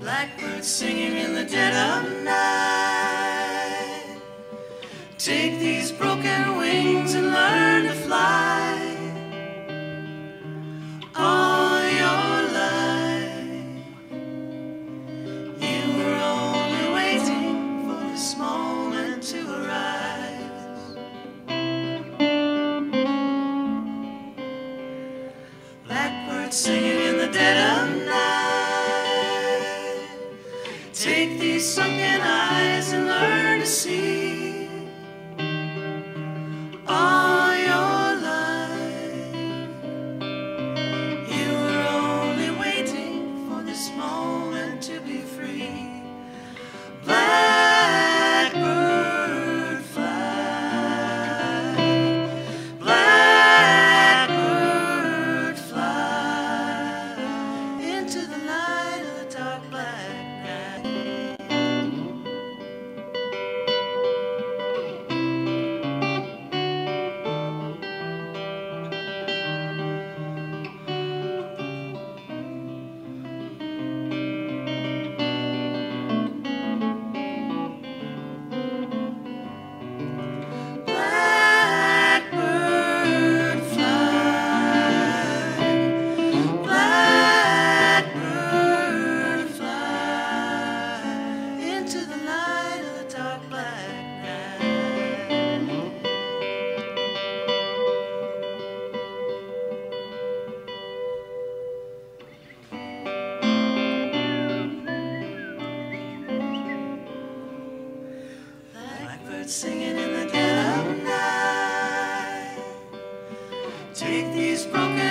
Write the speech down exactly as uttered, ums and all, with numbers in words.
Blackbird singing in the dead of night. Take these broken wings and learn to fly. All your life you were only waiting for this moment to arise. Blackbird singing in the dead of night. Take these sunken eyes and learn to see. All your life you were only waiting for this moment to be free. Blackbird fly, blackbird fly into the light of the dark black night. Blackbird fly, blackbird fly into the light of the dark black night. Blackbird singing in the dead of night. Take these broken